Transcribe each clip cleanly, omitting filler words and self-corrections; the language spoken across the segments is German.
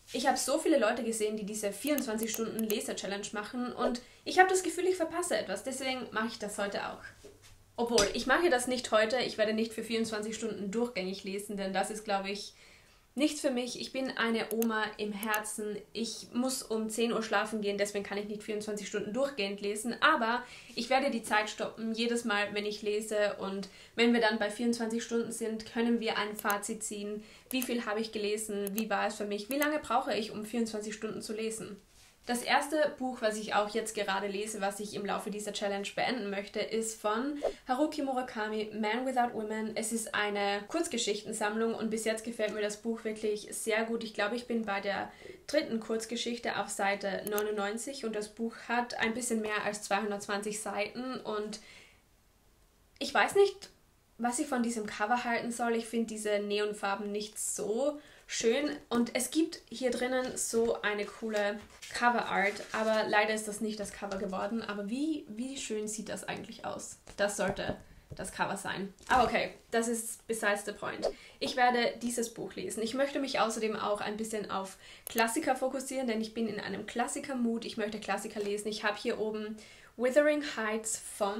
Ich habe so viele Leute gesehen, die diese 24-Stunden-Leser-Challenge machen und ich habe das Gefühl, ich verpasse etwas. Deswegen mache ich das heute auch. Obwohl, ich mache das nicht heute. Ich werde nicht für 24 Stunden durchgängig lesen, denn das ist, glaube ich, nichts für mich. Ich bin eine Oma im Herzen. Ich muss um 10 Uhr schlafen gehen, deswegen kann ich nicht 24 Stunden durchgehend lesen. Aber ich werde die Zeit stoppen, jedes Mal, wenn ich lese. Und wenn wir dann bei 24 Stunden sind, können wir ein Fazit ziehen. Wie viel habe ich gelesen? Wie war es für mich? Wie lange brauche ich, um 24 Stunden zu lesen? Das erste Buch, was ich auch jetzt gerade lese, was ich im Laufe dieser Challenge beenden möchte, ist von Haruki Murakami, Man Without Women. Es ist eine Kurzgeschichtensammlung und bis jetzt gefällt mir das Buch wirklich sehr gut. Ich glaube, ich bin bei der dritten Kurzgeschichte auf Seite 99 und das Buch hat ein bisschen mehr als 220 Seiten und ich weiß nicht, was ich von diesem Cover halten soll. Ich finde diese Neonfarben nicht so schön und es gibt hier drinnen so eine coole Coverart, aber leider ist das nicht das Cover geworden. Aber wie schön sieht das eigentlich aus? Das sollte das Cover sein. Aber okay, das ist besides the point. Ich werde dieses Buch lesen. Ich möchte mich außerdem auch ein bisschen auf Klassiker fokussieren, denn ich bin in einem Klassiker-Mood. Ich möchte Klassiker lesen. Ich habe hier oben Wuthering Heights von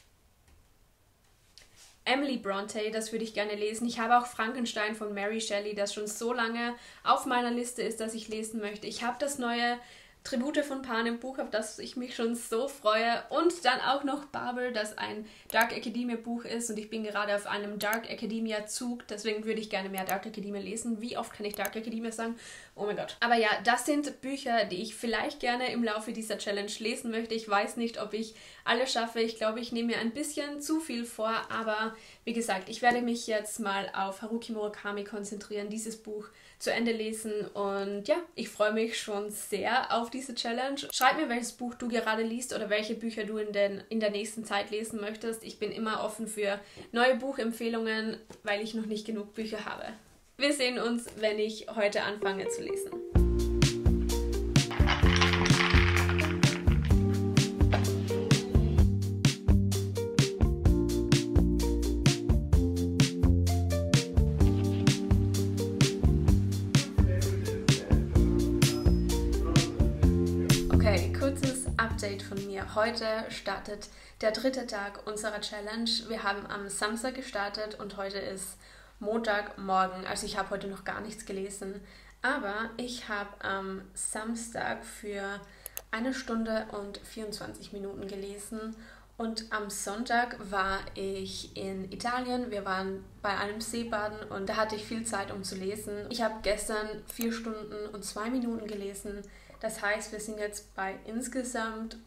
Emily Bronte, das würde ich gerne lesen. Ich habe auch Frankenstein von Mary Shelley, das schon so lange auf meiner Liste ist, dass ich lesen möchte. Ich habe das neue Tribute von Panem Buch, auf das ich mich schon so freue. Und dann auch noch Babel, das ein Dark Academia Buch ist. Und ich bin gerade auf einem Dark Academia Zug, deswegen würde ich gerne mehr Dark Academia lesen. Wie oft kann ich Dark Academia sagen? Oh mein Gott. Aber ja, das sind Bücher, die ich vielleicht gerne im Laufe dieser Challenge lesen möchte. Ich weiß nicht, ob ich alle schaffe. Ich glaube, ich nehme mir ein bisschen zu viel vor. Aber wie gesagt, ich werde mich jetzt mal auf Haruki Murakami konzentrieren, dieses Buch zu Ende lesen und ja, ich freue mich schon sehr auf diese Challenge. Schreib mir, welches Buch du gerade liest oder welche Bücher du in der nächsten Zeit lesen möchtest. Ich bin immer offen für neue Buchempfehlungen, weil ich noch nicht genug Bücher habe. Wir sehen uns, wenn ich heute anfange zu lesen. Update von mir. Heute startet der dritte Tag unserer Challenge. Wir haben am Samstag gestartet und heute ist Montagmorgen. Also ich habe heute noch gar nichts gelesen. Aber ich habe am Samstag für 1 Stunde und 24 Minuten gelesen. Und am Sonntag war ich in Italien. Wir waren bei einem Seebaden und da hatte ich viel Zeit, um zu lesen. Ich habe gestern 4 Stunden und 2 Minuten gelesen. Das heißt, wir sind jetzt bei insgesamt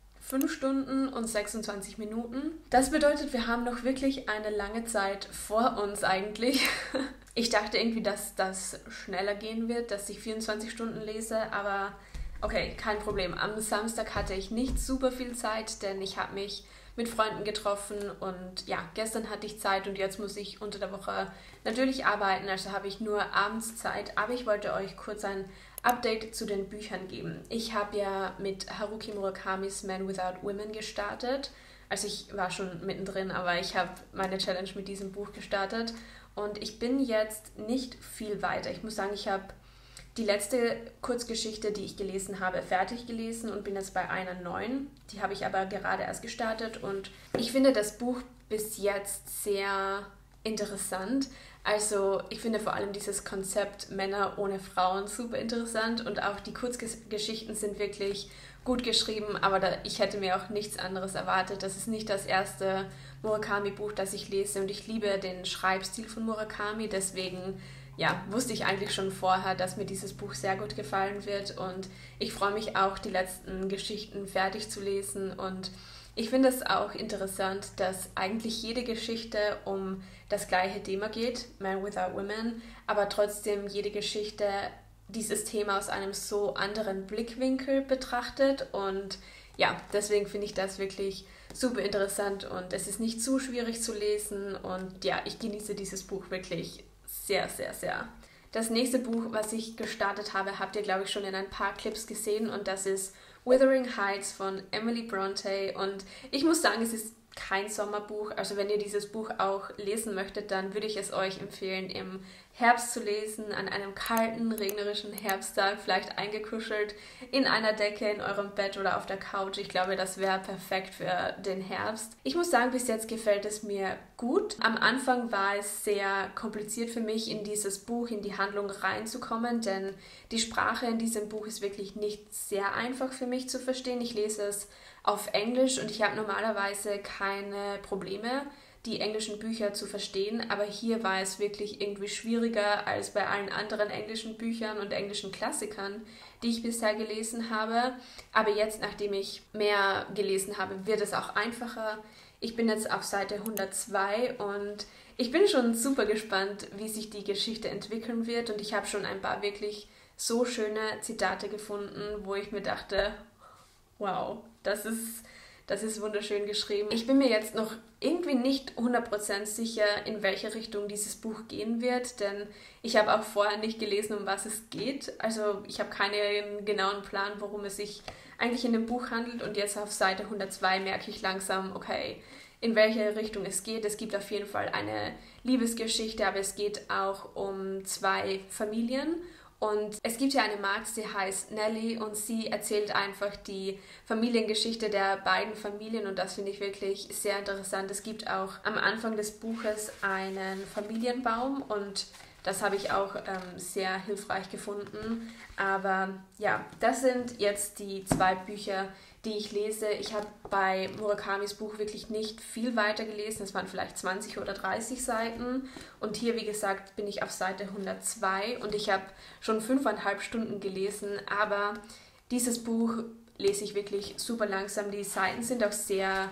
5 Stunden und 26 Minuten. Das bedeutet, wir haben noch wirklich eine lange Zeit vor uns eigentlich. Ich dachte irgendwie, dass das schneller gehen wird, dass ich 24 Stunden lese, aber okay, kein Problem. Am Samstag hatte ich nicht super viel Zeit, denn ich habe mich mit Freunden getroffen und ja, gestern hatte ich Zeit und jetzt muss ich unter der Woche natürlich arbeiten, also habe ich nur abends Zeit, aber ich wollte euch kurz ein Update zu den Büchern geben. Ich habe ja mit Haruki Murakamis Man Without Women gestartet, also ich war schon mittendrin, aber ich habe meine Challenge mit diesem Buch gestartet und ich bin jetzt nicht viel weiter. Ich muss sagen, ich habe die letzte Kurzgeschichte, die ich gelesen habe, fertig gelesen und bin jetzt bei einer neuen. Die habe ich aber gerade erst gestartet und ich finde das Buch bis jetzt sehr interessant. Also ich finde vor allem dieses Konzept Männer ohne Frauen super interessant und auch die Kurzgeschichten sind wirklich gut geschrieben, aber ich hätte mir auch nichts anderes erwartet. Das ist nicht das erste Murakami-Buch, das ich lese und ich liebe den Schreibstil von Murakami, deswegen ja, wusste ich eigentlich schon vorher, dass mir dieses Buch sehr gut gefallen wird und ich freue mich auch, die letzten Geschichten fertig zu lesen und ich finde es auch interessant, dass eigentlich jede Geschichte um das gleiche Thema geht, Man Without Women, aber trotzdem jede Geschichte dieses Thema aus einem so anderen Blickwinkel betrachtet und ja, deswegen finde ich das wirklich super interessant und es ist nicht zu schwierig zu lesen und ja, ich genieße dieses Buch wirklich sehr, sehr, sehr. Das nächste Buch, was ich gestartet habe, habt ihr, glaube ich, schon in ein paar Clips gesehen und das ist Wuthering Heights von Emily Bronte und ich muss sagen, es ist kein Sommerbuch, also wenn ihr dieses Buch auch lesen möchtet, dann würde ich es euch empfehlen im Herbst zu lesen, an einem kalten, regnerischen Herbsttag, vielleicht eingekuschelt in einer Decke in eurem Bett oder auf der Couch. Ich glaube, das wäre perfekt für den Herbst. Ich muss sagen, bis jetzt gefällt es mir gut. Am Anfang war es sehr kompliziert für mich, in dieses Buch, in die Handlung reinzukommen, denn die Sprache in diesem Buch ist wirklich nicht sehr einfach für mich zu verstehen. Ich lese es auf Englisch und ich habe normalerweise keine Probleme, die englischen Bücher zu verstehen, aber hier war es wirklich irgendwie schwieriger als bei allen anderen englischen Büchern und englischen Klassikern, die ich bisher gelesen habe. Aber jetzt, nachdem ich mehr gelesen habe, wird es auch einfacher. Ich bin jetzt auf Seite 102 und ich bin schon super gespannt, wie sich die Geschichte entwickeln wird, und ich habe schon ein paar wirklich so schöne Zitate gefunden, wo ich mir dachte, wow, das ist wunderschön geschrieben. Ich bin mir jetzt noch irgendwie nicht 100% sicher, in welche Richtung dieses Buch gehen wird, denn ich habe auch vorher nicht gelesen, um was es geht. Also ich habe keinen genauen Plan, worum es sich eigentlich in dem Buch handelt, und jetzt auf Seite 102 merke ich langsam, okay, in welche Richtung es geht. Es gibt auf jeden Fall eine Liebesgeschichte, aber es geht auch um zwei Familien. Und es gibt ja eine Magd, die heißt Nelly, und sie erzählt einfach die Familiengeschichte der beiden Familien, und das finde ich wirklich sehr interessant. Es gibt auch am Anfang des Buches einen Familienbaum, und das habe ich auch sehr hilfreich gefunden. Aber ja, das sind jetzt die zwei Bücher, die ich lese. Ich habe bei Murakamis Buch wirklich nicht viel weiter gelesen. Es waren vielleicht 20 oder 30 Seiten. Und hier, wie gesagt, bin ich auf Seite 102 und ich habe schon 5,5 Stunden gelesen. Aber dieses Buch lese ich wirklich super langsam. Die Seiten sind auch sehr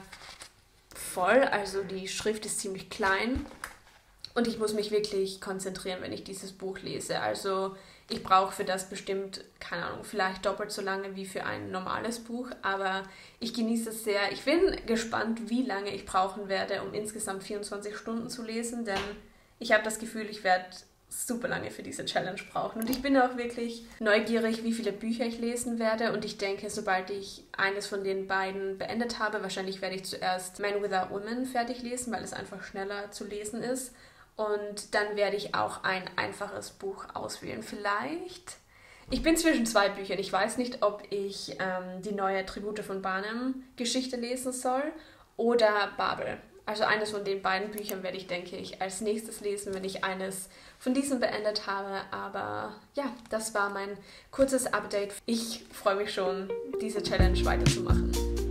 voll, also die Schrift ist ziemlich klein. Und ich muss mich wirklich konzentrieren, wenn ich dieses Buch lese. Also ich brauche für das bestimmt, keine Ahnung, vielleicht doppelt so lange wie für ein normales Buch. Aber ich genieße es sehr. Ich bin gespannt, wie lange ich brauchen werde, um insgesamt 24 Stunden zu lesen. Denn ich habe das Gefühl, ich werde super lange für diese Challenge brauchen. Und ich bin auch wirklich neugierig, wie viele Bücher ich lesen werde. Und ich denke, sobald ich eines von den beiden beendet habe, wahrscheinlich werde ich zuerst Man Without Women fertig lesen, weil es einfach schneller zu lesen ist. Und dann werde ich auch ein einfaches Buch auswählen. Vielleicht. Ich bin zwischen zwei Büchern. Ich weiß nicht, ob ich die neue Tribute von Panem Geschichte lesen soll oder Babel. Also eines von den beiden Büchern werde ich, denke ich, als nächstes lesen, wenn ich eines von diesen beendet habe. Aber ja, das war mein kurzes Update. Ich freue mich schon, diese Challenge weiterzumachen.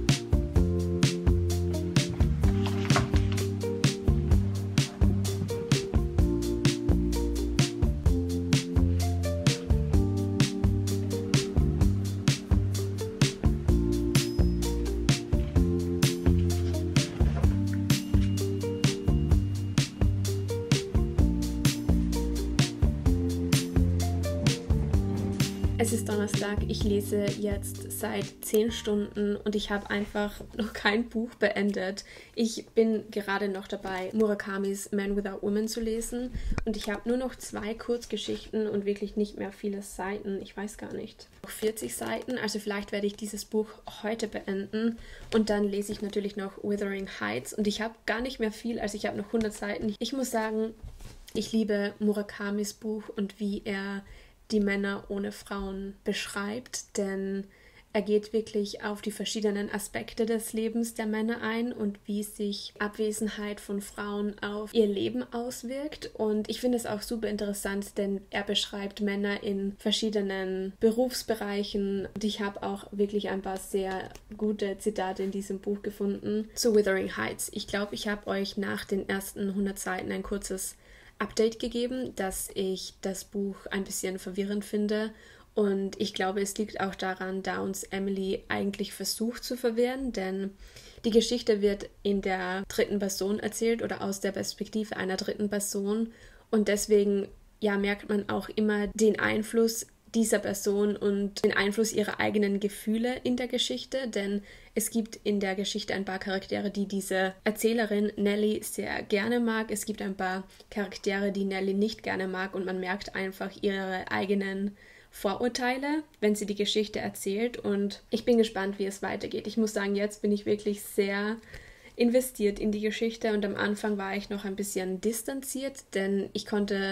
Es ist Donnerstag, ich lese jetzt seit 10 Stunden und ich habe einfach noch kein Buch beendet. Ich bin gerade noch dabei, Murakamis Man Without Women zu lesen, und ich habe nur noch 2 Kurzgeschichten und wirklich nicht mehr viele Seiten. Ich weiß gar nicht. Noch 40 Seiten, also vielleicht werde ich dieses Buch heute beenden, und dann lese ich natürlich noch Wuthering Heights, und ich habe gar nicht mehr viel, also ich habe noch 100 Seiten. Ich muss sagen, ich liebe Murakamis Buch und wie er die Männer ohne Frauen beschreibt, denn er geht wirklich auf die verschiedenen Aspekte des Lebens der Männer ein und wie sich Abwesenheit von Frauen auf ihr Leben auswirkt. Und ich finde es auch super interessant, denn er beschreibt Männer in verschiedenen Berufsbereichen. Und ich habe auch wirklich ein paar sehr gute Zitate in diesem Buch gefunden zu Wuthering Heights. Ich glaube, ich habe euch nach den ersten 100 Seiten ein kurzes Update gegeben, dass ich das Buch ein bisschen verwirrend finde, und ich glaube, es liegt auch daran, da uns Emily eigentlich versucht zu verwirren, denn die Geschichte wird in der dritten Person erzählt oder aus der Perspektive einer dritten Person, und deswegen merkt man auch immer den Einfluss dieser Person und den Einfluss ihrer eigenen Gefühle in der Geschichte, denn es gibt in der Geschichte ein paar Charaktere, die diese Erzählerin Nelly sehr gerne mag. Es gibt ein paar Charaktere, die Nelly nicht gerne mag, und man merkt einfach ihre eigenen Vorurteile, wenn sie die Geschichte erzählt, und ich bin gespannt, wie es weitergeht. Ich muss sagen, jetzt bin ich wirklich sehr investiert in die Geschichte, und am Anfang war ich noch ein bisschen distanziert, denn ich konnte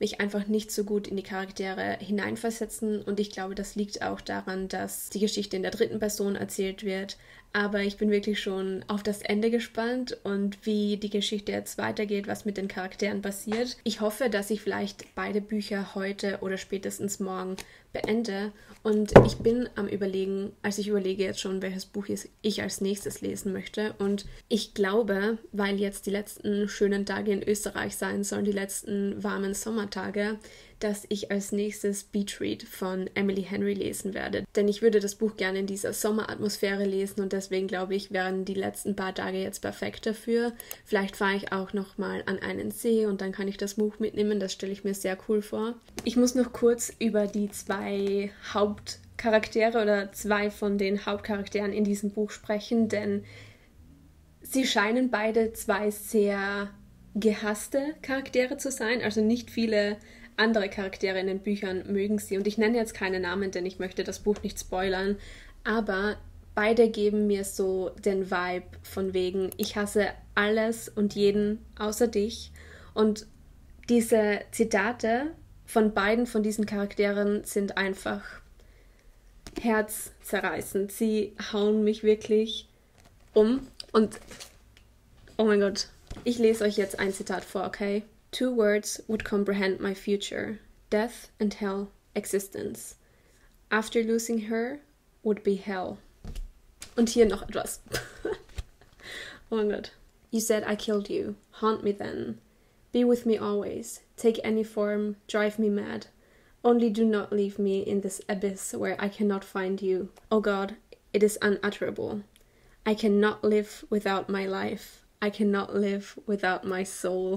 mich einfach nicht so gut in die Charaktere hineinversetzen und ich glaube, das liegt auch daran, dass die Geschichte in der dritten Person erzählt wird. Aber ich bin wirklich schon auf das Ende gespannt und wie die Geschichte jetzt weitergeht, was mit den Charakteren passiert. Ich hoffe, dass ich vielleicht beide Bücher heute oder spätestens morgen beende. Und ich bin am Überlegen, also ich überlege jetzt schon, welches Buch ich als nächstes lesen möchte. Und ich glaube, weil jetzt die letzten schönen Tage in Österreich sein sollen, die letzten warmen Sommertage, dass ich als nächstes Beach Read von Emily Henry lesen werde. Denn ich würde das Buch gerne in dieser Sommeratmosphäre lesen und deswegen glaube ich, wären die letzten paar Tage jetzt perfekt dafür. Vielleicht fahre ich auch nochmal an einen See und dann kann ich das Buch mitnehmen. Das stelle ich mir sehr cool vor. Ich muss noch kurz über die zwei Hauptcharaktere oder zwei von den Hauptcharakteren in diesem Buch sprechen, denn sie scheinen beide zwei sehr gehasste Charaktere zu sein. Also nicht viele andere Charaktere in den Büchern mögen sie. Und ich nenne jetzt keine Namen, denn ich möchte das Buch nicht spoilern. Aber beide geben mir so den Vibe von wegen, ich hasse alles und jeden außer dich. Und diese Zitate von beiden von diesen Charakteren sind einfach herzzerreißend. Sie hauen mich wirklich um. Und oh mein Gott, ich lese euch jetzt ein Zitat vor, okay? 2 words would comprehend my future, death and hell, existence. After losing her would be hell. Und hier noch etwas. Oh mein Gott. You said I killed you. Haunt me then. Be with me always. Take any form. Drive me mad. Only do not leave me in this abyss where I cannot find you. Oh God, it is unutterable. I cannot live without my life. I cannot live without my soul.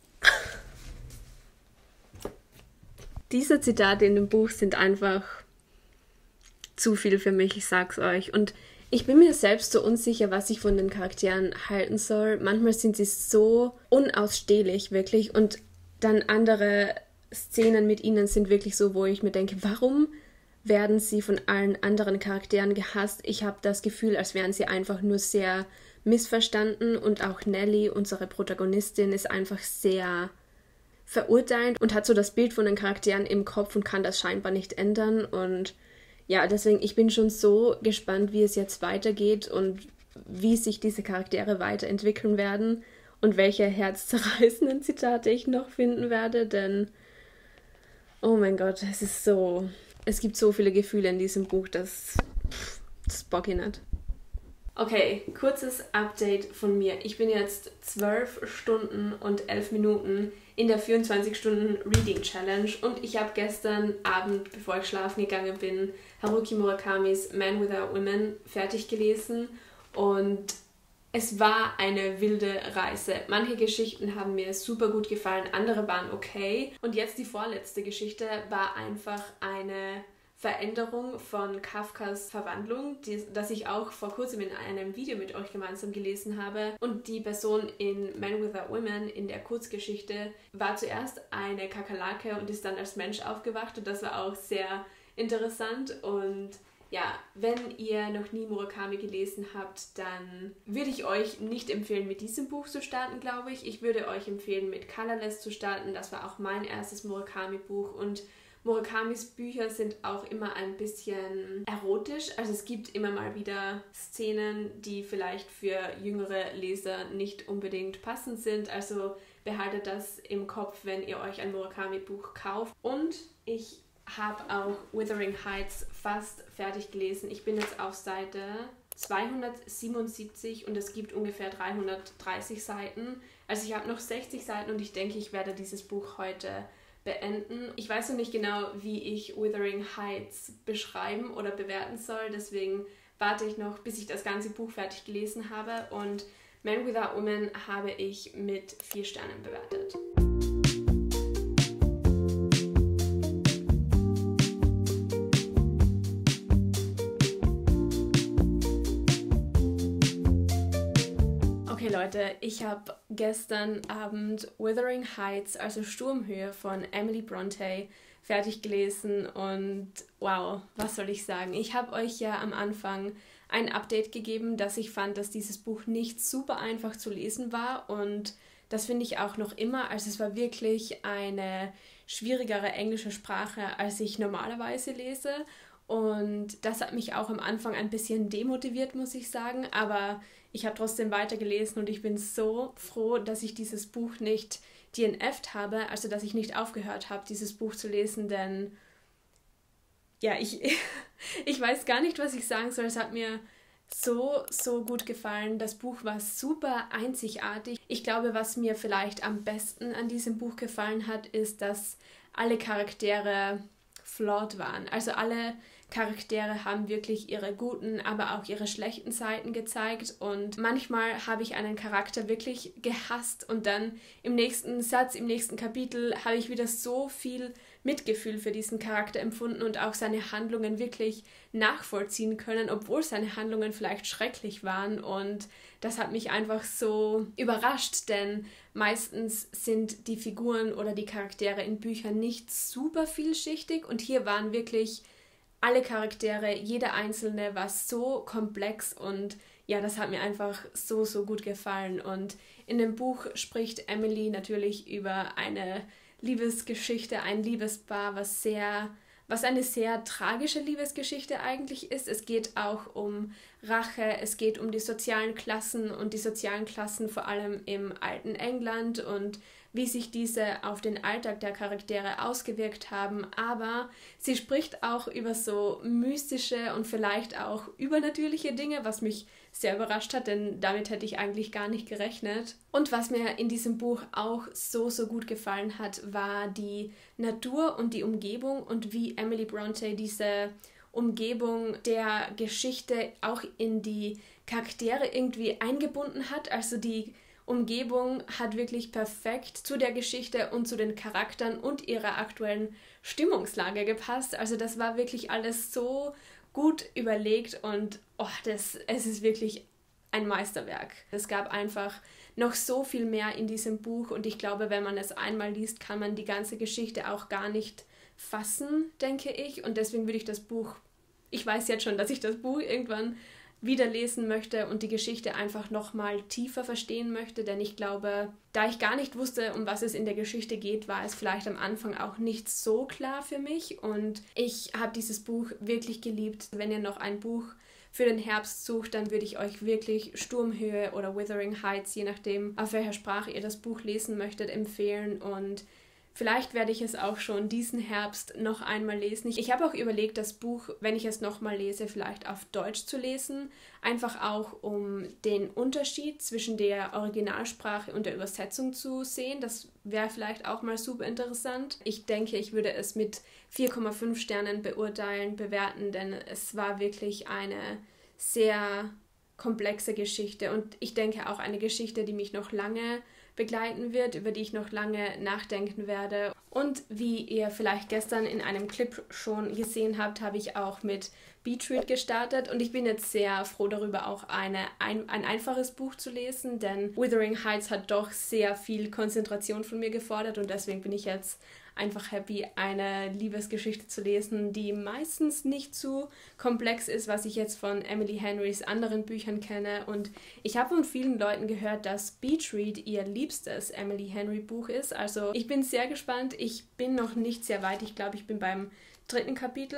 Diese Zitate in dem Buch sind einfach zu viel für mich, ich sag's euch. Und ich bin mir selbst so unsicher, was ich von den Charakteren halten soll. Manchmal sind sie so unausstehlich, wirklich. Und dann andere Szenen mit ihnen sind wirklich so, wo ich mir denke, warum werden sie von allen anderen Charakteren gehasst? Ich habe das Gefühl, als wären sie einfach nur sehr missverstanden. Und auch Nellie, unsere Protagonistin, ist einfach sehr verurteilend und hat so das Bild von den Charakteren im Kopf und kann das scheinbar nicht ändern. Und ja, deswegen, ich bin schon so gespannt, wie es jetzt weitergeht und wie sich diese Charaktere weiterentwickeln werden und welche herzzerreißenden Zitate ich noch finden werde, denn oh mein Gott, es gibt so viele Gefühle in diesem Buch, das bock ich nicht. Okay, kurzes Update von mir. Ich bin jetzt 12 Stunden und 11 Minuten in der 24-Stunden-Reading-Challenge und ich habe gestern Abend, bevor ich schlafen gegangen bin, Haruki Murakamis Man Without Women fertig gelesen und es war eine wilde Reise. Manche Geschichten haben mir super gut gefallen, andere waren okay und jetzt die vorletzte Geschichte war einfach eine Veränderung von Kafkas Verwandlung, das ich auch vor kurzem in einem Video mit euch gemeinsam gelesen habe. Und die Person in Man Without Women in der Kurzgeschichte war zuerst eine Kakerlake und ist dann als Mensch aufgewacht und das war auch sehr interessant. Und ja, wenn ihr noch nie Murakami gelesen habt, dann würde ich euch nicht empfehlen, mit diesem Buch zu starten, glaube ich. Ich würde euch empfehlen, mit Colorless zu starten. Das war auch mein erstes Murakami-Buch und Murakamis Bücher sind auch immer ein bisschen erotisch. Also es gibt immer mal wieder Szenen, die vielleicht für jüngere Leser nicht unbedingt passend sind. Also behaltet das im Kopf, wenn ihr euch ein Murakami-Buch kauft. Und ich habe auch Wuthering Heights fast fertig gelesen. Ich bin jetzt auf Seite 277 und es gibt ungefähr 330 Seiten. Also ich habe noch 60 Seiten und ich denke, ich werde dieses Buch heute beenden. Ich weiß noch nicht genau, wie ich Wuthering Heights beschreiben oder bewerten soll, deswegen warte ich noch, bis ich das ganze Buch fertig gelesen habe und Man Without Women habe ich mit 4 Sternen bewertet. Okay Leute, ich habe gestern Abend Wuthering Heights, also Sturmhöhe von Emily Bronte, fertig gelesen und wow, was soll ich sagen? Ich habe euch ja am Anfang ein Update gegeben, dass ich fand, dass dieses Buch nicht super einfach zu lesen war und das finde ich auch noch immer. Also es war wirklich eine schwierigere englische Sprache, als ich normalerweise lese. Und das hat mich auch am Anfang ein bisschen demotiviert, muss ich sagen. Aber ich habe trotzdem weitergelesen und ich bin so froh, dass ich dieses Buch nicht DNF'd habe, also dass ich nicht aufgehört habe, dieses Buch zu lesen, denn ja, ich weiß gar nicht, was ich sagen soll. Es hat mir so gut gefallen. Das Buch war super einzigartig. Ich glaube, was mir vielleicht am besten an diesem Buch gefallen hat, ist, dass alle Charaktere flawed waren. Also alle Charaktere haben wirklich ihre guten, aber auch ihre schlechten Seiten gezeigt und manchmal habe ich einen Charakter wirklich gehasst und dann im nächsten Satz, im nächsten Kapitel habe ich wieder so viel Mitgefühl für diesen Charakter empfunden und auch seine Handlungen wirklich nachvollziehen können, obwohl seine Handlungen vielleicht schrecklich waren und das hat mich einfach so überrascht, denn meistens sind die Figuren oder die Charaktere in Büchern nicht super vielschichtig und hier waren wirklich alle Charaktere, jeder einzelne war so komplex und ja, das hat mir einfach so gut gefallen. Und in dem Buch spricht Emily natürlich über eine Liebesgeschichte, ein Liebespaar, was eine sehr tragische Liebesgeschichte eigentlich ist. Es geht auch um Rache, es geht um die sozialen Klassen und die sozialen Klassen vor allem im alten England und wie sich diese auf den Alltag der Charaktere ausgewirkt haben, aber sie spricht auch über so mystische und vielleicht auch übernatürliche Dinge, was mich sehr überrascht hat, denn damit hätte ich eigentlich gar nicht gerechnet. Und was mir in diesem Buch auch so gut gefallen hat, war die Natur und die Umgebung und wie Emily Bronte diese Umgebung der Geschichte auch in die Charaktere irgendwie eingebunden hat, also die Umgebung hat wirklich perfekt zu der Geschichte und zu den Charakteren und ihrer aktuellen Stimmungslage gepasst. Also das war wirklich alles so gut überlegt und es ist wirklich ein Meisterwerk. Es gab einfach noch so viel mehr in diesem Buch und ich glaube, wenn man es einmal liest, kann man die ganze Geschichte auch gar nicht fassen, denke ich. Und deswegen würde ich weiß jetzt schon, dass ich das Buch irgendwann wieder lesen möchte und die Geschichte einfach nochmal tiefer verstehen möchte, denn ich glaube, da ich gar nicht wusste, um was es in der Geschichte geht, war es vielleicht am Anfang auch nicht so klar für mich und ich habe dieses Buch wirklich geliebt. Wenn ihr noch ein Buch für den Herbst sucht, dann würde ich euch wirklich Sturmhöhe oder Wuthering Heights, je nachdem, auf welcher Sprache ihr das Buch lesen möchtet, empfehlen und vielleicht werde ich es auch schon diesen Herbst noch einmal lesen. Ich habe auch überlegt, das Buch, wenn ich es nochmal lese, vielleicht auf Deutsch zu lesen. Einfach auch, um den Unterschied zwischen der Originalsprache und der Übersetzung zu sehen. Das wäre vielleicht auch mal super interessant. Ich denke, ich würde es mit 4,5 Sternen bewerten, denn es war wirklich eine sehr komplexe Geschichte und ich denke auch eine Geschichte, die mich noch lange begleiten wird, über die ich noch lange nachdenken werde. Und wie ihr vielleicht gestern in einem Clip schon gesehen habt, habe ich auch mit Beach-Read gestartet und ich bin jetzt sehr froh darüber, auch ein einfaches Buch zu lesen, denn Wuthering Heights hat doch sehr viel Konzentration von mir gefordert und deswegen bin ich jetzt einfach happy, eine Liebesgeschichte zu lesen, die meistens nicht zu komplex ist, was ich jetzt von Emily Henrys anderen Büchern kenne. Und ich habe von vielen Leuten gehört, dass Beach Read ihr liebstes Emily Henry Buch ist. Also ich bin sehr gespannt. Ich bin noch nicht sehr weit. Ich glaube, ich bin beim 4.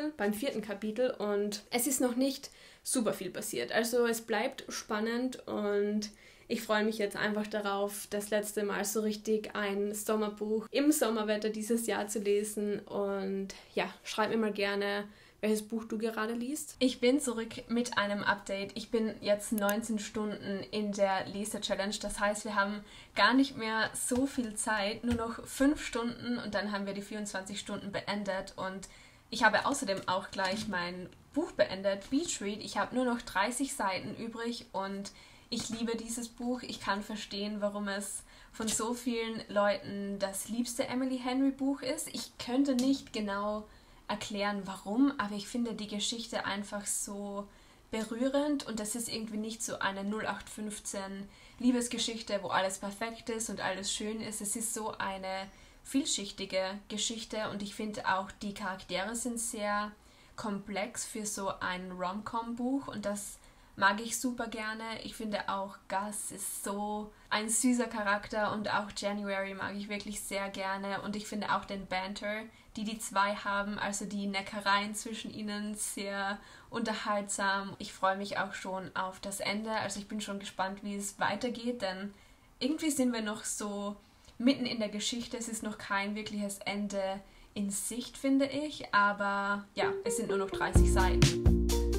Kapitel und es ist noch nicht super viel passiert. Also es bleibt spannend und ich freue mich jetzt einfach darauf, das letzte Mal so richtig ein Sommerbuch im Sommerwetter dieses Jahr zu lesen. Und ja, schreib mir mal gerne, welches Buch du gerade liest. Ich bin zurück mit einem Update. Ich bin jetzt 19 Stunden in der Leser-Challenge. Das heißt, wir haben gar nicht mehr so viel Zeit, nur noch 5 Stunden und dann haben wir die 24 Stunden beendet. Und ich habe außerdem auch gleich mein Buch beendet, Beach Read. Ich habe nur noch 30 Seiten übrig und ich liebe dieses Buch. Ich kann verstehen, warum es von so vielen Leuten das liebste Emily Henry Buch ist. Ich könnte nicht genau erklären, warum, aber ich finde die Geschichte einfach so berührend und das ist irgendwie nicht so eine 0815 Liebesgeschichte, wo alles perfekt ist und alles schön ist. Es ist so eine vielschichtige Geschichte und ich finde auch, die Charaktere sind sehr komplex für so ein Rom-Com-Buch und das mag ich super gerne. Ich finde auch Gus ist so ein süßer Charakter und auch January mag ich wirklich sehr gerne. Und ich finde auch den Banter, die zwei haben, also die Neckereien zwischen ihnen, sehr unterhaltsam. Ich freue mich auch schon auf das Ende. Also ich bin schon gespannt, wie es weitergeht, denn irgendwie sind wir noch so mitten in der Geschichte. Es ist noch kein wirkliches Ende in Sicht, finde ich. Aber ja, es sind nur noch 30 Seiten.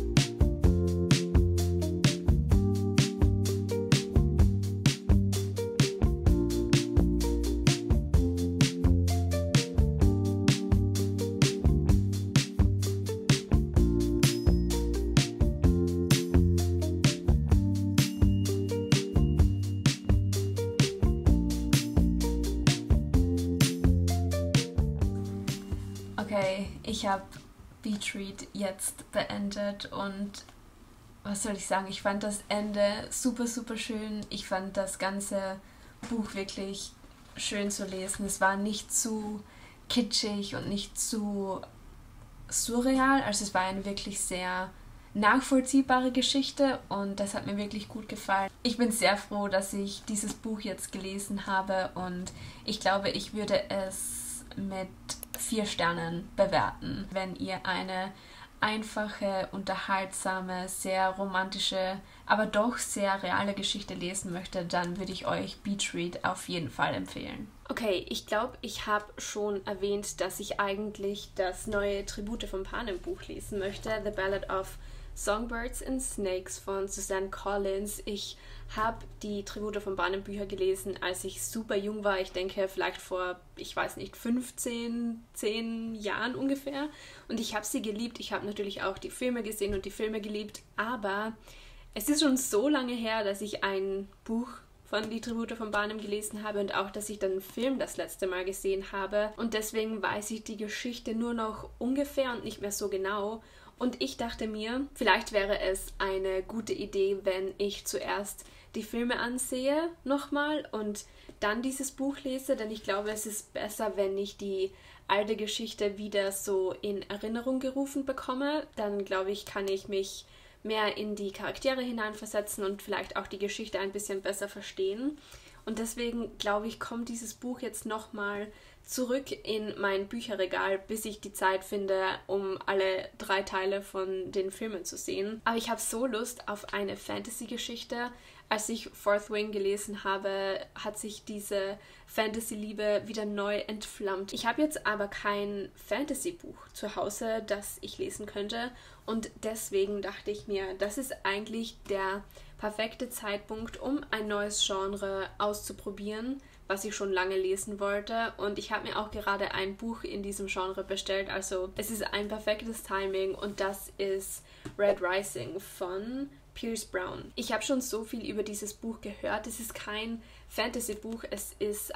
Okay, ich habe Beach Read jetzt beendet und was soll ich sagen, ich fand das Ende super, super schön. Ich fand das ganze Buch wirklich schön zu lesen. Es war nicht zu kitschig und nicht zu surreal, also es war eine wirklich sehr nachvollziehbare Geschichte und das hat mir wirklich gut gefallen. Ich bin sehr froh, dass ich dieses Buch jetzt gelesen habe und ich glaube, ich würde es mit 4 Sternen bewerten. Wenn ihr eine einfache, unterhaltsame, sehr romantische, aber doch sehr reale Geschichte lesen möchtet, dann würde ich euch Beach Read auf jeden Fall empfehlen. Okay, ich glaube, ich habe schon erwähnt, dass ich eigentlich das neue Tribute von Panem Buch lesen möchte, The Ballad of Songbirds and Snakes von Suzanne Collins. Ich habe die Tribute von Panem Bücher gelesen, als ich super jung war. Ich denke vielleicht vor, 10 Jahren ungefähr. Und ich habe sie geliebt. Ich habe natürlich auch die Filme gesehen und die Filme geliebt. Aber es ist schon so lange her, dass ich ein Buch von Die Tribute von Panem gelesen habe und auch, dass ich dann einen Film das letzte Mal gesehen habe. Und deswegen weiß ich die Geschichte nur noch ungefähr und nicht mehr so genau. Und ich dachte mir, vielleicht wäre es eine gute Idee, wenn ich zuerst die Filme ansehe nochmal und dann dieses Buch lese, denn ich glaube, es ist besser, wenn ich die alte Geschichte wieder so in Erinnerung gerufen bekomme. Dann, glaube ich, kann ich mich mehr in die Charaktere hineinversetzen und vielleicht auch die Geschichte ein bisschen besser verstehen. Und deswegen, glaube ich, kommt dieses Buch jetzt nochmal zurück in mein Bücherregal, bis ich die Zeit finde, um alle 3 Teile von den Filmen zu sehen. Aber ich habe so Lust auf eine Fantasy-Geschichte. Als ich Fourth Wing gelesen habe, hat sich diese Fantasy-Liebe wieder neu entflammt. Ich habe jetzt aber kein Fantasy-Buch zu Hause, das ich lesen könnte. Und deswegen dachte ich mir, das ist eigentlich der perfekte Zeitpunkt, um ein neues Genre auszuprobieren, was ich schon lange lesen wollte. Und ich habe mir auch gerade ein Buch in diesem Genre bestellt. Also es ist ein perfektes Timing und das ist Red Rising von Pierce Brown. Ich habe schon so viel über dieses Buch gehört. Es ist kein Fantasy-Buch, es ist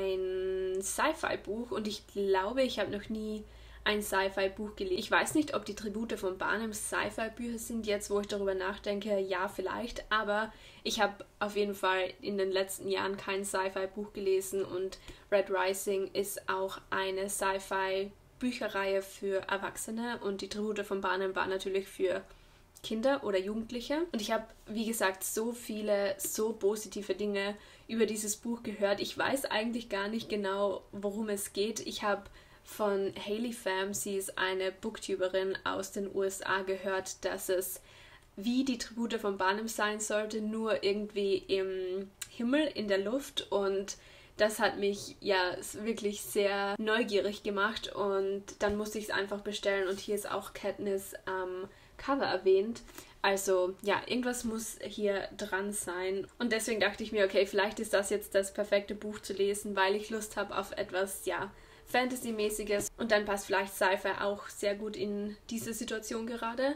ein Sci-Fi-Buch und ich glaube, ich habe noch nie ein Sci-Fi-Buch gelesen. Ich weiß nicht, ob die Tribute von Panem Sci-Fi-Bücher sind, jetzt wo ich darüber nachdenke, ja vielleicht, aber ich habe auf jeden Fall in den letzten Jahren kein Sci-Fi-Buch gelesen und Red Rising ist auch eine Sci-Fi-Bücherreihe für Erwachsene und die Tribute von Panem war natürlich für Kinder oder Jugendliche. Und ich habe, wie gesagt, so viele, so positive Dinge über dieses Buch gehört. Ich weiß eigentlich gar nicht genau, worum es geht. Ich habe von Hailey Pham, sie ist eine Booktuberin aus den USA, gehört, dass es wie die Tribute von Panem sein sollte, nur irgendwie im Himmel, in der Luft, und das hat mich ja wirklich sehr neugierig gemacht und dann musste ich es einfach bestellen und hier ist auch Katniss am Cover erwähnt. Also ja, irgendwas muss hier dran sein und deswegen dachte ich mir, okay, vielleicht ist das jetzt das perfekte Buch zu lesen, weil ich Lust habe auf etwas, ja, Fantasy-mäßiges und dann passt vielleicht Sci-Fi auch sehr gut in diese Situation gerade.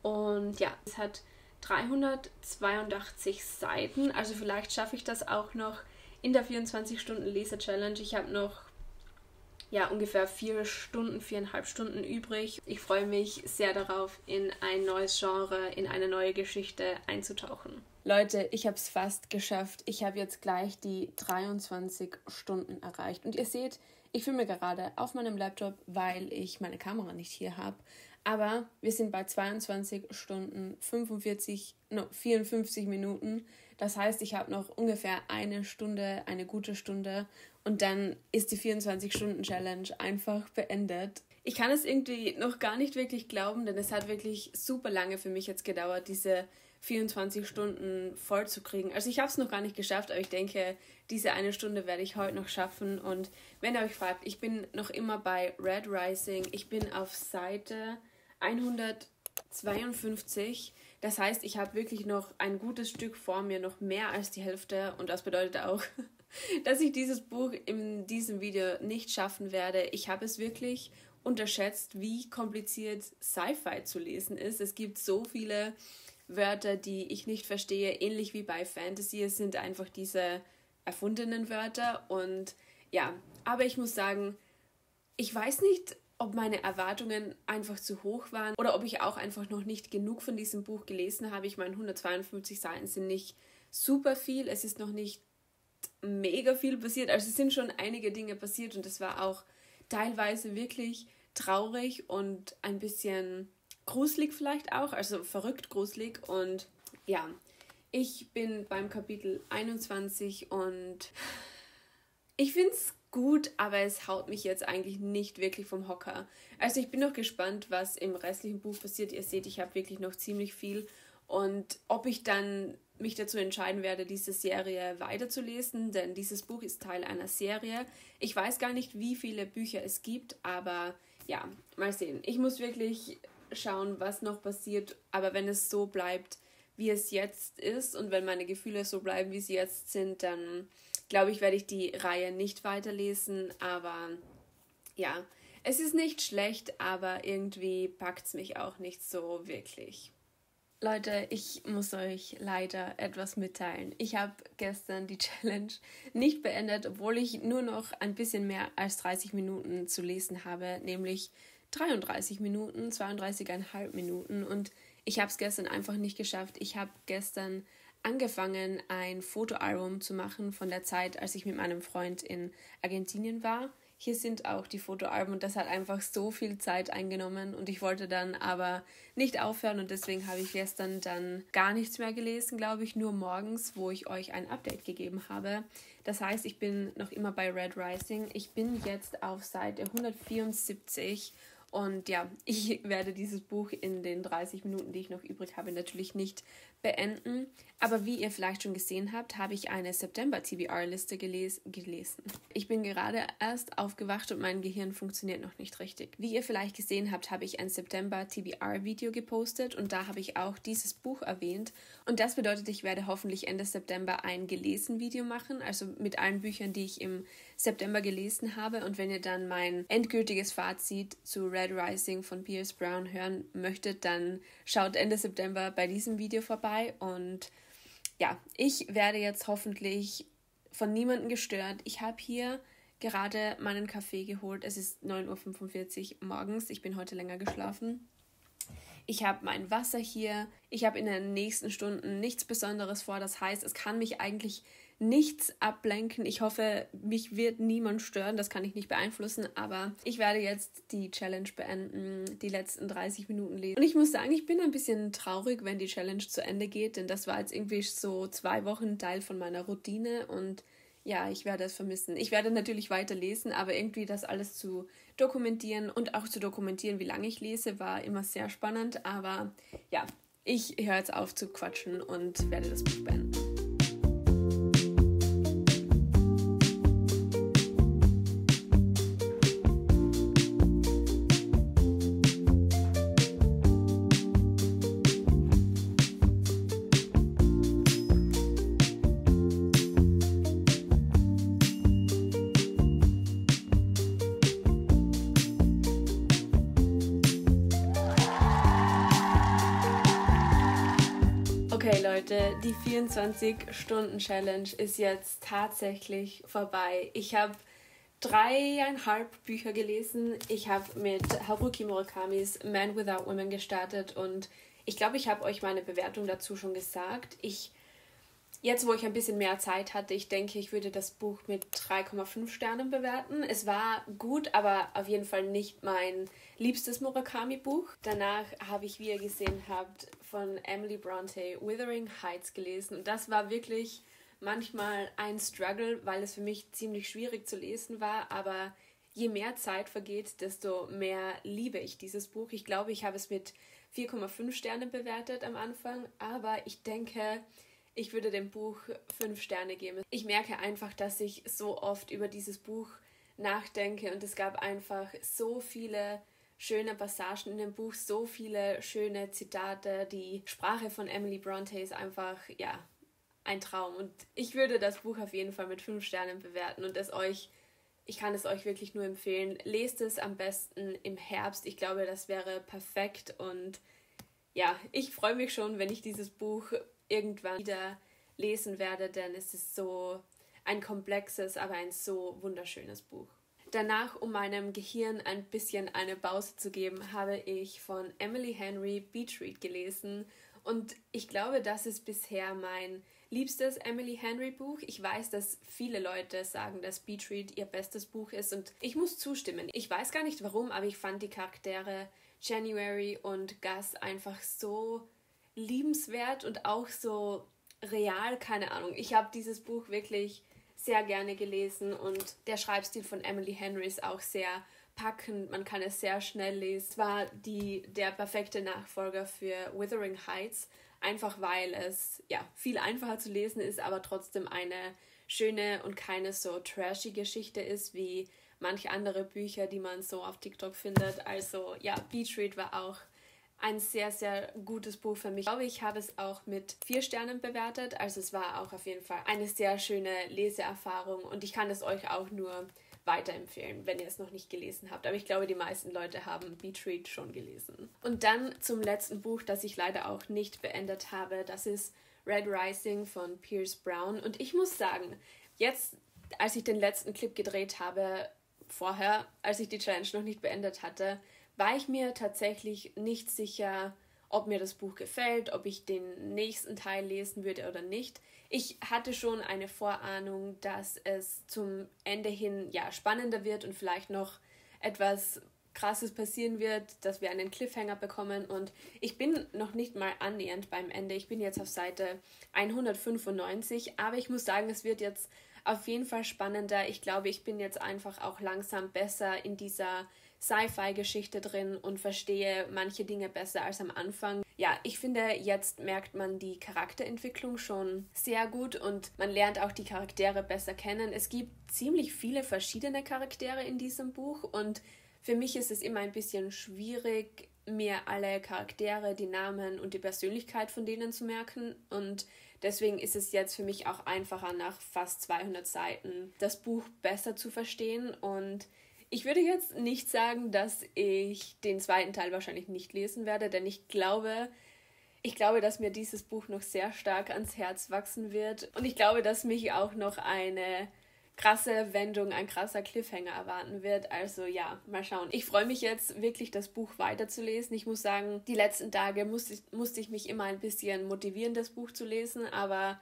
Und ja, es hat 382 Seiten, also vielleicht schaffe ich das auch noch in der 24-Stunden-Leser-Challenge. Ich habe noch ungefähr 4,5 Stunden übrig. Ich freue mich sehr darauf, in ein neues Genre, in eine neue Geschichte einzutauchen. Leute, ich habe es fast geschafft. Ich habe jetzt gleich die 23 Stunden erreicht. Und ihr seht, ich filme gerade auf meinem Laptop, weil ich meine Kamera nicht hier habe. Aber wir sind bei 22 Stunden 54 Minuten. Das heißt, ich habe noch ungefähr eine Stunde, eine gute Stunde und dann ist die 24-Stunden-Challenge einfach beendet. Ich kann es irgendwie noch gar nicht wirklich glauben, denn es hat wirklich super lange für mich jetzt gedauert, diese 24 Stunden voll zu kriegen. Also ich habe es noch gar nicht geschafft, aber ich denke, diese eine Stunde werde ich heute noch schaffen. Und wenn ihr euch fragt, ich bin noch immer bei Red Rising. Ich bin auf Seite 152. Das heißt, ich habe wirklich noch ein gutes Stück vor mir, noch mehr als die Hälfte. Und das bedeutet auch, dass ich dieses Buch in diesem Video nicht schaffen werde. Ich habe es wirklich unterschätzt, wie kompliziert Sci-Fi zu lesen ist. Es gibt so viele Wörter, die ich nicht verstehe, ähnlich wie bei Fantasy. Es sind einfach diese erfundenen Wörter. Und ja, aber ich muss sagen, ich weiß nicht, ob meine Erwartungen einfach zu hoch waren oder ob ich auch einfach noch nicht genug von diesem Buch gelesen habe. Ich meine, 152 Seiten sind nicht super viel. Es ist noch nicht mega viel passiert. Also es sind schon einige Dinge passiert und es war auch teilweise wirklich traurig und ein bisschen gruselig vielleicht auch, also verrückt gruselig. Und ja, ich bin beim Kapitel 21 und ich finde es gut, aber es haut mich jetzt eigentlich nicht wirklich vom Hocker. Also ich bin noch gespannt, was im restlichen Buch passiert. Ihr seht, ich habe wirklich noch ziemlich viel und ob ich dann mich dazu entscheiden werde, diese Serie weiterzulesen, denn dieses Buch ist Teil einer Serie. Ich weiß gar nicht, wie viele Bücher es gibt, aber ja, mal sehen. Ich muss wirklich schauen, was noch passiert, aber wenn es so bleibt, wie es jetzt ist und wenn meine Gefühle so bleiben, wie sie jetzt sind, dann glaube ich, werde ich die Reihe nicht weiterlesen, aber ja, es ist nicht schlecht, aber irgendwie packt es mich auch nicht so wirklich. Leute, ich muss euch leider etwas mitteilen. Ich habe gestern die Challenge nicht beendet, obwohl ich nur noch ein bisschen mehr als 30 Minuten zu lesen habe, nämlich 33 Minuten, 32,5 Minuten und ich habe es gestern einfach nicht geschafft. Ich habe gestern angefangen, ein Fotoalbum zu machen von der Zeit, als ich mit meinem Freund in Argentinien war. Hier sind auch die Fotoalben und das hat einfach so viel Zeit eingenommen und ich wollte dann aber nicht aufhören und deswegen habe ich gestern dann gar nichts mehr gelesen, glaube ich, nur morgens, wo ich euch ein Update gegeben habe. Das heißt, ich bin noch immer bei Red Rising. Ich bin jetzt auf Seite 174 und ja, ich werde dieses Buch in den 30 Minuten, die ich noch übrig habe, natürlich nicht beenden. Aber wie ihr vielleicht schon gesehen habt, habe ich eine September-TBR-Liste gelesen. Ich bin gerade erst aufgewacht und mein Gehirn funktioniert noch nicht richtig. Wie ihr vielleicht gesehen habt, habe ich ein September-TBR-Video gepostet und da habe ich auch dieses Buch erwähnt. Und das bedeutet, ich werde hoffentlich Ende September ein Gelesen-Video machen, also mit allen Büchern, die ich im September gelesen habe. Und wenn ihr dann mein endgültiges Fazit zu Red Rising von Pierce Brown hören möchtet, dann schaut Ende September bei diesem Video vorbei. Und ja, ich werde jetzt hoffentlich von niemandem gestört. Ich habe hier gerade meinen Kaffee geholt. Es ist 9:45 Uhr morgens. Ich bin heute länger geschlafen. Ich habe mein Wasser hier. Ich habe in den nächsten Stunden nichts Besonderes vor. Das heißt, es kann mich eigentlich nichts ablenken. Ich hoffe, mich wird niemand stören. Das kann ich nicht beeinflussen. Aber ich werde jetzt die Challenge beenden, die letzten 30 Minuten lesen. Und ich muss sagen, ich bin ein bisschen traurig, wenn die Challenge zu Ende geht. Denn das war jetzt irgendwie so 2 Wochen Teil von meiner Routine. Und ja, ich werde es vermissen. Ich werde natürlich weiter lesen, aber irgendwie das alles zu dokumentieren und auch zu dokumentieren, wie lange ich lese, war immer sehr spannend. Aber ja, ich höre jetzt auf zu quatschen und werde das Buch beenden. Okay Leute, die 24-Stunden-Challenge ist jetzt tatsächlich vorbei. Ich habe 3,5 Bücher gelesen. Ich habe mit Haruki Murakamis Man Without Women gestartet und ich glaube, ich habe euch meine Bewertung dazu schon gesagt. Ich Jetzt, wo ich ein bisschen mehr Zeit hatte, ich denke, ich würde das Buch mit 3,5 Sternen bewerten. Es war gut, aber auf jeden Fall nicht mein liebstes Murakami-Buch. Danach habe ich, wie ihr gesehen habt, von Emily Bronte Wuthering Heights gelesen. Und das war wirklich manchmal ein Struggle, weil es für mich ziemlich schwierig zu lesen war. Aber je mehr Zeit vergeht, desto mehr liebe ich dieses Buch. Ich glaube, ich habe es mit 4,5 Sternen bewertet am Anfang. Aber ich denke, ich würde dem Buch 5 Sterne geben. Ich merke einfach, dass ich so oft über dieses Buch nachdenke und es gab einfach so viele schöne Passagen in dem Buch, so viele schöne Zitate. Die Sprache von Emily Bronte ist einfach, ja, ein Traum. Und ich würde das Buch auf jeden Fall mit 5 Sternen bewerten und ich kann es euch wirklich nur empfehlen. Lest es am besten im Herbst. Ich glaube, das wäre perfekt und ja, ich freue mich schon, wenn ich dieses Buch irgendwann wieder lesen werde, denn es ist so ein komplexes, aber ein so wunderschönes Buch. Danach, um meinem Gehirn ein bisschen eine Pause zu geben, habe ich von Emily Henry Beach Read gelesen und ich glaube, das ist bisher mein liebstes Emily Henry Buch. Ich weiß, dass viele Leute sagen, dass Beach Read ihr bestes Buch ist und ich muss zustimmen. Ich weiß gar nicht warum, aber ich fand die Charaktere January und Gus einfach so liebenswert und auch so real, keine Ahnung. Ich habe dieses Buch wirklich sehr gerne gelesen und der Schreibstil von Emily Henry ist auch sehr packend, man kann es sehr schnell lesen. Es war der perfekte Nachfolger für Wuthering Heights, einfach weil es ja viel einfacher zu lesen ist, aber trotzdem eine schöne und keine so trashy Geschichte ist wie manche andere Bücher, die man so auf TikTok findet. Also ja, Beach Read war auch ein sehr, sehr gutes Buch für mich. Ich glaube, ich habe es auch mit 4 Sternen bewertet. Also es war auch auf jeden Fall eine sehr schöne Leseerfahrung und ich kann es euch auch nur weiterempfehlen, wenn ihr es noch nicht gelesen habt. Aber ich glaube, die meisten Leute haben Beach Read schon gelesen. Und dann zum letzten Buch, das ich leider auch nicht beendet habe. Das ist Red Rising von Pierce Brown. Und ich muss sagen, jetzt, als ich den letzten Clip gedreht habe, vorher, als ich die Challenge noch nicht beendet hatte, war ich mir tatsächlich nicht sicher, ob mir das Buch gefällt, ob ich den nächsten Teil lesen würde oder nicht. Ich hatte schon eine Vorahnung, dass es zum Ende hin ja spannender wird und vielleicht noch etwas Krasses passieren wird, dass wir einen Cliffhanger bekommen und ich bin noch nicht mal annähernd beim Ende. Ich bin jetzt auf Seite 195, aber ich muss sagen, es wird jetzt auf jeden Fall spannender. Ich glaube, ich bin jetzt einfach auch langsam besser in dieser Sci-Fi-Geschichte drin und verstehe manche Dinge besser als am Anfang. Ja, ich finde, jetzt merkt man die Charakterentwicklung schon sehr gut und man lernt auch die Charaktere besser kennen. Es gibt ziemlich viele verschiedene Charaktere in diesem Buch und für mich ist es immer ein bisschen schwierig, mir alle Charaktere, die Namen und die Persönlichkeit von denen zu merken und deswegen ist es jetzt für mich auch einfacher, nach fast 200 Seiten das Buch besser zu verstehen und ich würde jetzt nicht sagen, dass ich den zweiten Teil wahrscheinlich nicht lesen werde, denn ich glaube, dass mir dieses Buch noch sehr stark ans Herz wachsen wird und ich glaube, dass mich auch noch eine krasse Wendung, ein krasser Cliffhanger erwarten wird. Also ja, mal schauen. Ich freue mich jetzt wirklich, das Buch weiterzulesen. Ich muss sagen, die letzten Tage musste ich mich immer ein bisschen motivieren, das Buch zu lesen, aber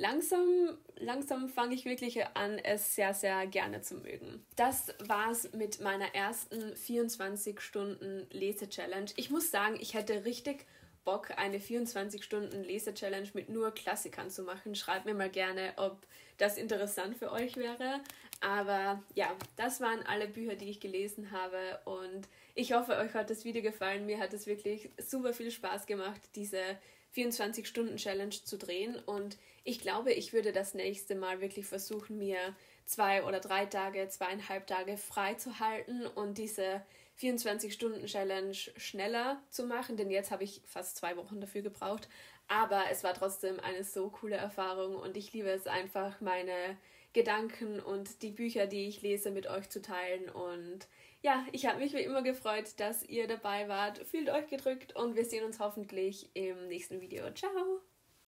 langsam fange ich wirklich an, es sehr, sehr gerne zu mögen. Das war's mit meiner ersten 24-Stunden-Lese-Challenge. Ich muss sagen, ich hätte richtig Bock, eine 24-Stunden-Lese-Challenge mit nur Klassikern zu machen. Schreibt mir mal gerne, ob das interessant für euch wäre. Aber ja, das waren alle Bücher, die ich gelesen habe und ich hoffe, euch hat das Video gefallen. Mir hat es wirklich super viel Spaß gemacht, diese 24-Stunden-Challenge zu drehen und ich glaube, ich würde das nächste Mal wirklich versuchen, mir 2 oder 3 Tage, 2,5 Tage frei zu halten und diese 24-Stunden-Challenge schneller zu machen, denn jetzt habe ich fast 2 Wochen dafür gebraucht, aber es war trotzdem eine so coole Erfahrung und ich liebe es einfach, meine Gedanken und die Bücher, die ich lese, mit euch zu teilen und ja, ich habe mich wie immer gefreut, dass ihr dabei wart. Fühlt euch gedrückt und wir sehen uns hoffentlich im nächsten Video. Ciao!